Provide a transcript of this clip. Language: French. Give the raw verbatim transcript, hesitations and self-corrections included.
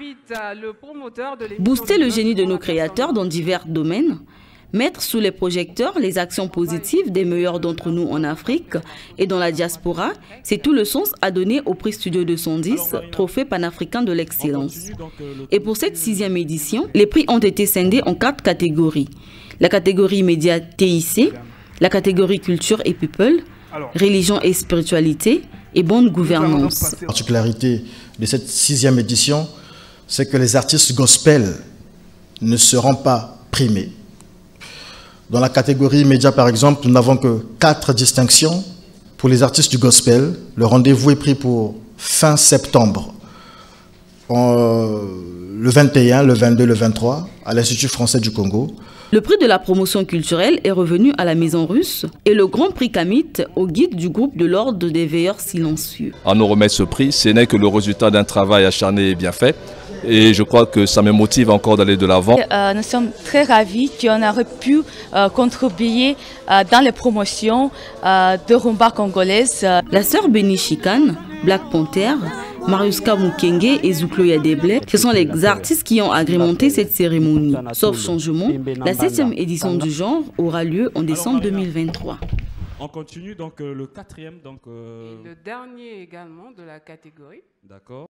j'invite le promoteur de l'émission... Booster le génie de nos créateurs dans divers domaines, mettre sous les projecteurs les actions positives des meilleurs d'entre nous en Afrique et dans la diaspora, c'est tout le sens à donner au prix Studio deux cent dix, trophée panafricain de l'excellence. Et pour cette sixième édition, les prix ont été scindés en quatre catégories. La catégorie médias T I C, la catégorie culture et people, religion et spiritualité et bonne gouvernance. La particularité de cette sixième édition, c'est que les artistes gospel ne seront pas primés. Dans la catégorie médias, par exemple, nous n'avons que quatre distinctions. Pour les artistes du gospel, le rendez-vous est pris pour fin septembre, en, le vingt et un, le vingt-deux, le vingt-trois, à l'Institut français du Congo. Le prix de la promotion culturelle est revenu à la Maison Russe et le grand prix Kamit au guide du groupe de l'Ordre des Veilleurs Silencieux. On nous remet ce prix, ce n'est que le résultat d'un travail acharné et bien fait. Et je crois que ça me motive encore d'aller de l'avant. Euh, nous sommes très ravis qu'on aurait pu euh, contribuer euh, dans les promotions euh, de rumba congolaise. La sœur Béni Chikane, Black Panther, Mariuska Mukenge et Zouklo Yadeble, ce sont les artistes qui ont agrémenté cette cérémonie. Sauf changement, la septième édition du genre aura lieu en décembre deux mille vingt-trois. On continue donc euh, le quatrième. Donc, euh... Et le dernier également de la catégorie. D'accord.